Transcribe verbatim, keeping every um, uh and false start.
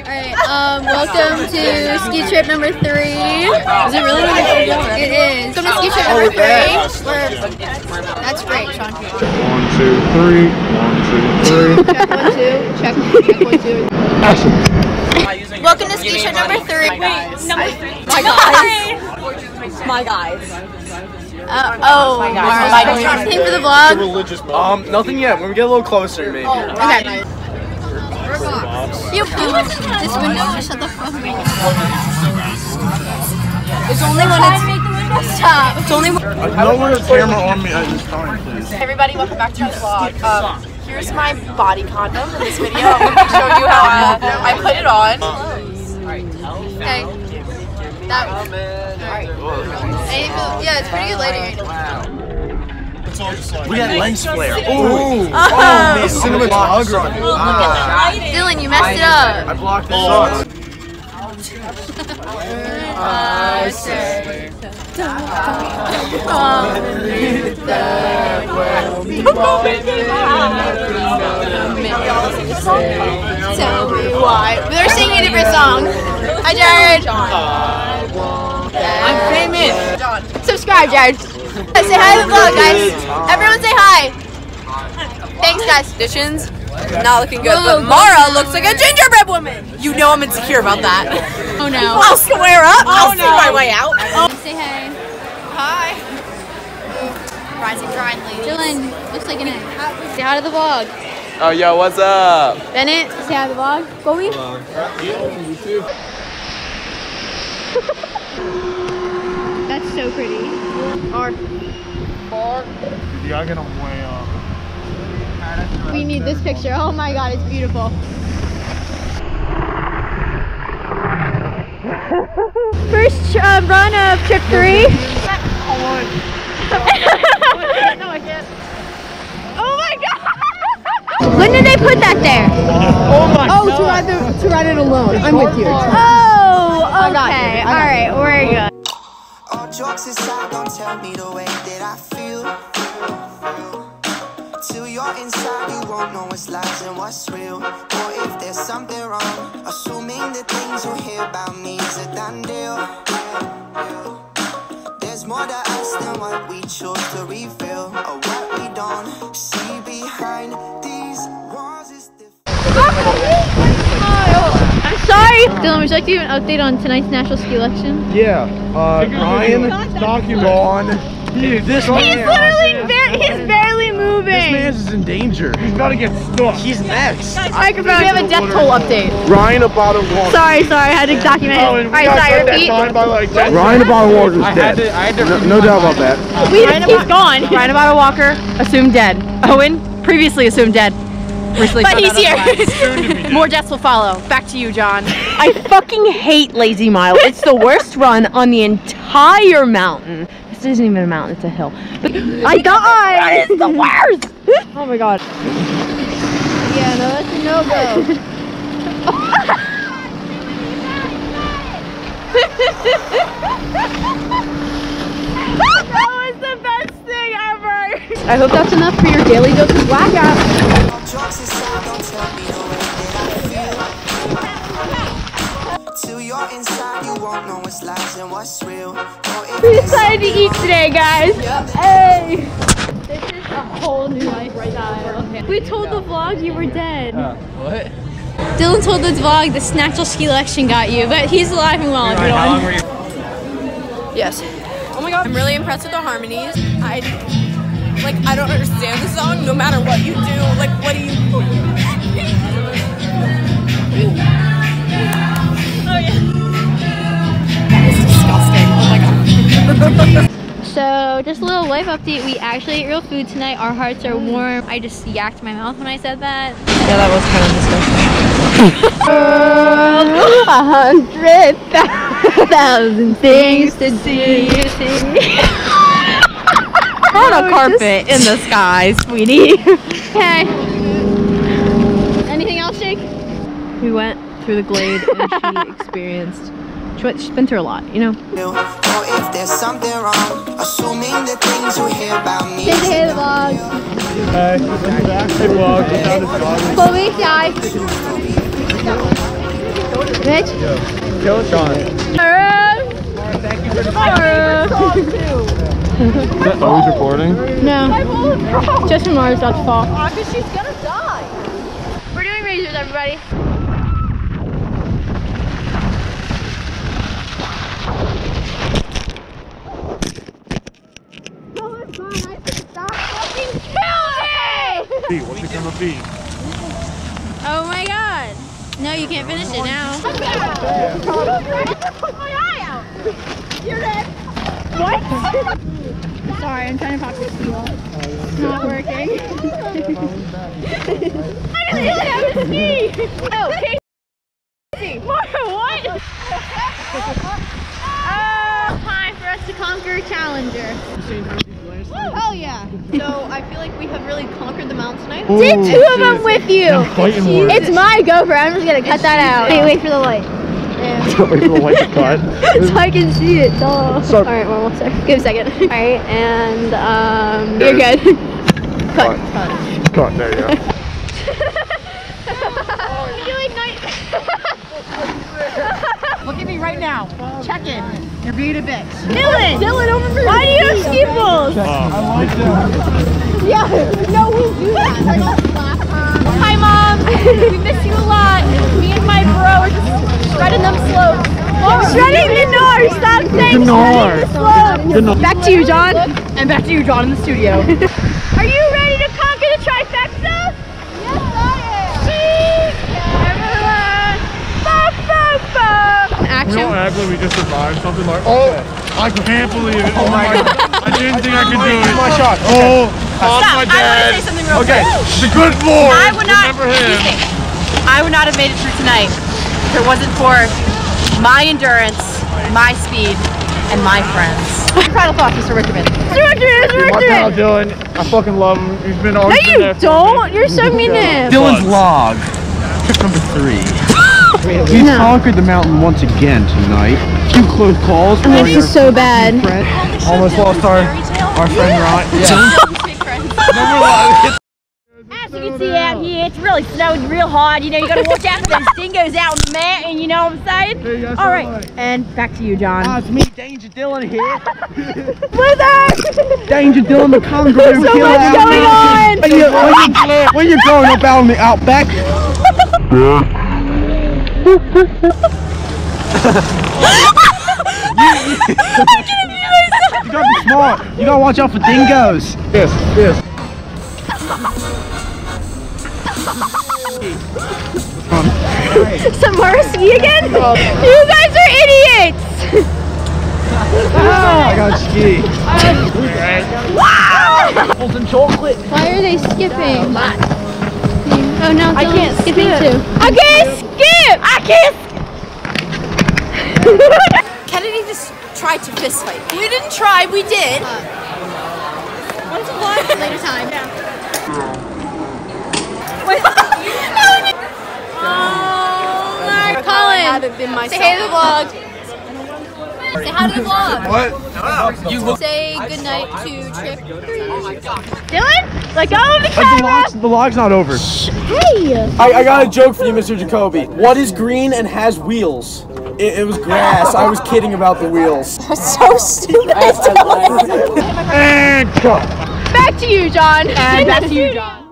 Alright, um, welcome to ski trip number three. Is it really? It is. Welcome to ski trip number three. We're, that's great, Sean. One, two, three. One, two, three. Check one, two. Check, check one, two. Action. Welcome to ski trip number three. Wait, number three. My guys. My guys. Uh, oh, my guys. Anything for the vlog? Um, nothing yet. When we get a little closer, maybe. Okay. You close this window. Shut the fuck up. It's only when it's make the window stop. It's only when I don't want a camera on me at this time, please. Hey everybody, welcome back to my vlog. Um, here's my body condom in this video. I'm going to show you how uh, I put it on. okay. That. Alright. Yeah, it's pretty good lighting. We got lens flare. Ooh. Oh, oh man, cinematography. Ah. Dylan, you messed it up. I blocked this up. I say, tell me why. They're singing a different song. Hi, Jared. I'm famous. Subscribe, Jared. Say hi to the vlog, guys. Everyone say hi. Thanks, guys. Conditions, not looking good, but Mara looks like a gingerbread woman. You know I'm insecure about that. Oh no. I'll square up. Oh, I'll no. see my way out. Oh. Say hi. Hi. Rising grind, ladies. Dylan, looks like an egg. Say hi to the vlog. Oh, yo, what's up? Bennett, say hi to the vlog. Bowie. That's so pretty. Our bar. You gotta get them way up. We need this picture. Oh my god, it's beautiful. First uh, run of trip three. No, I can't. Oh my god! When did they put that there? Oh my Oh, to ride, the, to ride it alone. I'm with you. Oh, okay. got you. I got Alright, we're good. All jokes aside, don't tell me the way that I feel. Till you're inside, you won't know what's lies and what's real. Or if there's something wrong, assuming the things you hear about me is a done deal. There's more to us than what we choose to reveal, or what we don't see behind these walls is I'm sorry! Dylan, would you like to give an update on tonight's national ski election? Yeah, uh, Ryan, document. Dude, this He's man, literally barely, he's barely moving. this man's in danger. He's about to get stuck. He's next. Microphone. We have a death toll update. Ryan about to walk. Sorry, sorry, I had to document it. Oh, and we Alright, got sorry, cut that repeat. time by like ten Ryan about to walk is dead. to- I had to no, no doubt about that. We, he's gone. Ryan about Walker, assumed dead. Owen, previously assumed dead. Recently But found he's out otherwise. here. More deaths will follow. Back to you, John. I fucking hate Lazy Mile. It's the worst run on the entire mountain. This isn't even a mountain, it's a hill. But I died! It's the worst! Oh my god. Yeah, no, that's a no-go. That was the best thing ever! I hope that's enough for your daily dose of blackout. all jokes aside, don't tell me the way that I feel. Till you're inside, you won't know what's lies and what's real. Or if We there's decided to eat today, guys. Hey! This is a whole new lifestyle. We told the vlog you were dead. What? Dylan told the vlog the Snatchel ski election got you, but he's alive and well. How long were you? Yes. Oh my god. I'm really impressed with the harmonies. I like I don't understand the song no matter what you do. Like what do you Oh yeah. That is disgusting. Oh my god. So, just a little life update. We actually ate real food tonight. Our hearts are warm. I just yacked my mouth when I said that. Yeah, that was kind of disgusting. A hundred thousand things to see. We're on a carpet in the sky, sweetie. Okay. Anything else, Jake? We went through the glade and she experienced. She's been through a lot, you know. Or if there's something wrong, assuming the things you hear about me. Say hey to the vlog. Hey, welcome back. Hey, vlog. Chloe, say hi. Mitch? Kill Sean. Alright. Thank you for the always recording? No. Just from ours, that's fall. Because she's gonna die. We're doing razors, everybody. What's it gonna be? Oh my god. No, you can't finish it now. Put my eye out. You're dead. What? Sorry, I'm trying to pop your seal. It's not working. I didn't even have a ski! No, Casey! What? Oh, time for us to conquer Challenger. Hell yeah. So I feel like we have really conquered the mountain tonight. Did two of them with you? Fighting more. It's my GoPro, I'm just gonna cut that out. Hey, wait for the light. Wait for the light to cut. So I can see it, duh. So- Alright, one more second. Give a second. Alright, and um, you're good. Cut. Cut. Cut, there you go. You're doing nice. Look at me right now. Check in. You're being a bitch. Dylan! Dylan, over for Why do you have ski poles? I like that. Yeah, no, we do that. Hi, Mom. We miss you a lot. Me and my bro are just shredding them slopes. Shredding the north. Stop saying The shredding the slopes. The north. Back to you, John. And back to you, John, in the studio. Are you ready to conquer the trifecta? Yes, I am. Cheese. Everyone. Ba, ba, ba. You Action. know, actually, we just survived something like. Oh, I can't believe it. Oh my god. I didn't think I could do it. My shot. Oh, off Stop. my I want to dad. say something real Okay, quick. the good Lord. I would not. Remember him. I would not have made it through tonight if it wasn't for my endurance, my speed, and my friends. Final thoughts, Mister Richmond. My pal Dylan, I fucking love him. He's been always No, been you there for don't. me. You're so mean to him. Dylan's log. Tip number three. He's No. conquered the mountain once again tonight. Two close calls. This is so bad. Almost lost our, our friend Ron. As you can see out here, it's really snowing real hard. You know, you gotta watch out for those dingoes out on the mountain, you know what I'm saying? Hey, guys, All right, bye. and back to you, John. Ah, it's me, Danger Dylan here. Wither! Danger Dylan, the kangaroo So killer much out going here. on! When, you, when, you, when you're growing up out in the outback. You gotta be smart. You gotta watch out for dingoes. Yes, yes. Some more ski again? You guys are idiots! I got ski. Wow! Apples and chocolate. Why are they skipping? Oh no, I can't skipping skip. too. I can't skip! I can't Kennedy just tried to fist fight. We didn't try, we did. When's the vlog? Later time. Wait. Oh my Colin! I haven't been myself. Say hey to the vlog. Say hi to the vlog. What? You look. Say goodnight to Trip. Dylan? Let go of the The camera! log's, the log's not over. Hey! I, I got a joke for you, Mister Jacoby. What is green and has wheels? It, it was grass. I was kidding about the wheels. So stupid. And cut. Back to you, John. And back to you, John.